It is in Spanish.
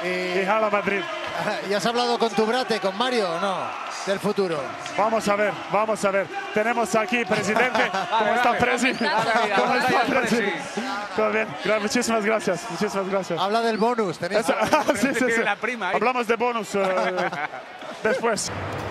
y jala Madrid. ¿Y has hablado con tu brate, con Mario, o no? Del futuro. Vamos a ver, vamos a ver. Tenemos aquí, presidente. ¿Cómo está, presidente? ¿Cómo está, presidente? Todo bien. Muchísimas gracias. Muchísimas gracias. Habla del bonus. Tenéis Sí. La prima, Hablamos de bonus después.